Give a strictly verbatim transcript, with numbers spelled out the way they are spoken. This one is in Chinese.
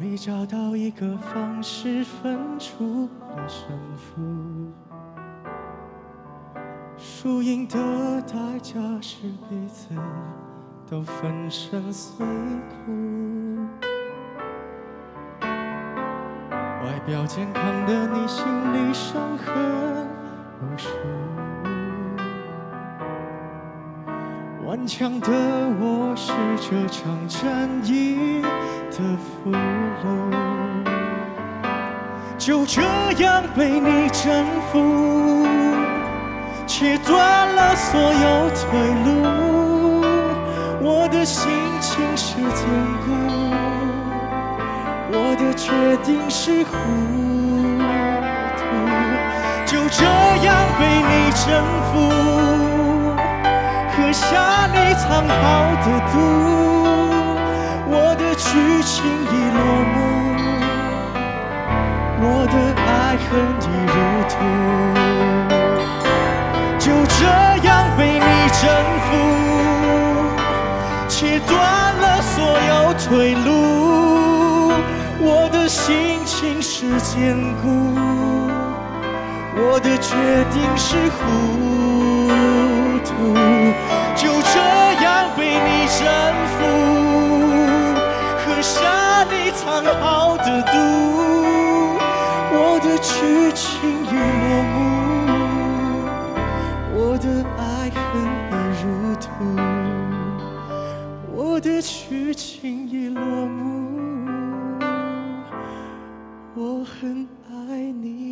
没找到一个方式分出了胜负，输赢的代价是彼此都粉身碎骨。外表健康的你，心里伤痕无数。顽强的我是这场战役的俘虏，就这样被你征服，切断了所有退路。我的心情是坚固，我的决定是糊涂，就这样被你征服。喝下你藏好的毒，我的剧情已落幕，我的爱恨已入土，就这样被你征服，切断了所有退路。我的心情是坚固，我的决定是糊涂，就这样被你征服，喝下你藏好的毒，我的剧情已落幕，我的爱恨已入土，我的剧情已落幕，我很爱你。